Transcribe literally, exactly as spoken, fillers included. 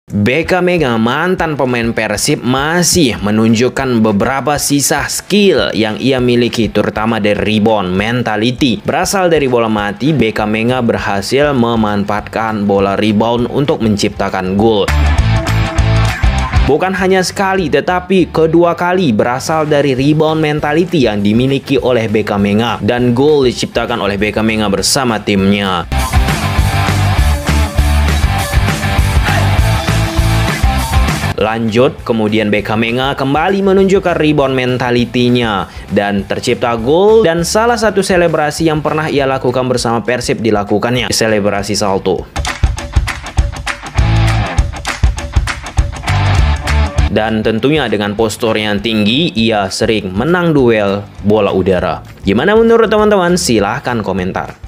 Beckham Mega, mantan pemain Persib, masih menunjukkan beberapa sisa skill yang ia miliki, terutama dari rebound mentality. Berasal dari bola mati, Beckham Mega berhasil memanfaatkan bola rebound untuk menciptakan gol. Bukan hanya sekali, tetapi kedua kali berasal dari rebound mentality yang dimiliki oleh Beckham Mega, dan gol diciptakan oleh Beckham Mega bersama timnya. Lanjut, kemudian Beckham Mega kembali menunjukkan rebound mentality-nya dan tercipta gol, dan salah satu selebrasi yang pernah ia lakukan bersama Persib dilakukannya, selebrasi salto. Dan tentunya dengan postur yang tinggi, ia sering menang duel bola udara. Gimana menurut teman-teman? Silahkan komentar.